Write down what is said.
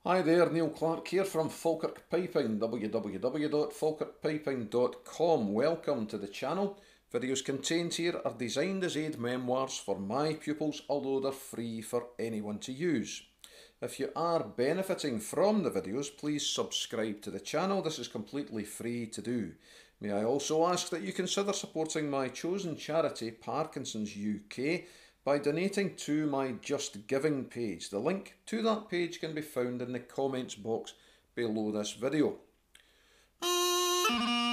Hi there, Neil Clark here from Falkirk Piping, www.falkirkpiping.com. Welcome to the channel. Videos contained here are designed as aid memoirs for my pupils, although they're free for anyone to use. If you are benefiting from the videos, please subscribe to the channel. This is completely free to do. May I also ask that you consider supporting my chosen charity, Parkinson's UK, by donating to my Just Giving page. The link to that page can be found in the comments box below this video.